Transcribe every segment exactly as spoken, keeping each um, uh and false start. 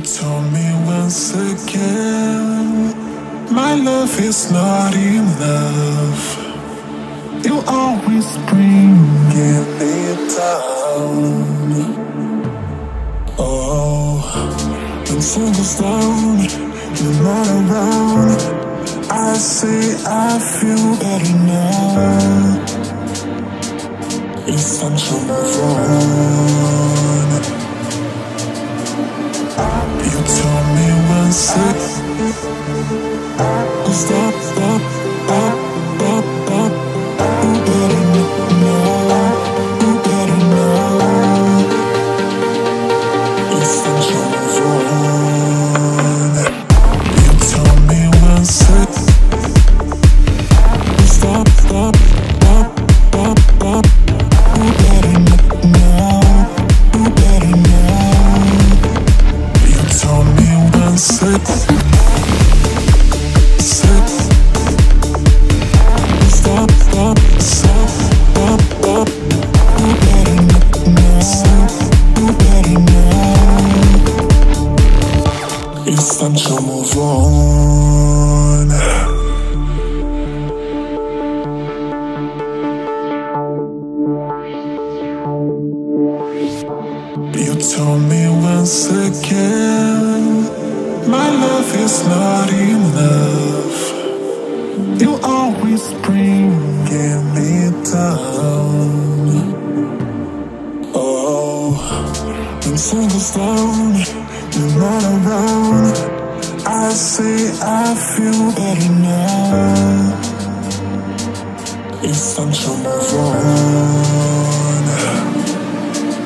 told me once again, my love is not enough. You always bring me down. Oh, when sun goes down, you're not around. I say I feel better now. It's time to move on. You told me once again, stop, stop, stop, stop, stop. You better know, you better know. It's time to move on. You told me once again, stop, stop, stop, stop, stop. You better know, you better know. You told me once again, stop, stop, stop, stop, stop. You better know, you better know. It's time to move on. You told me once again, my love is not enough. You always bring me down. Oh, when sun goes down, you're not around. I say I feel better now. It's time to move on.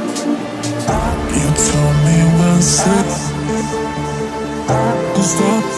You told me once again, stop.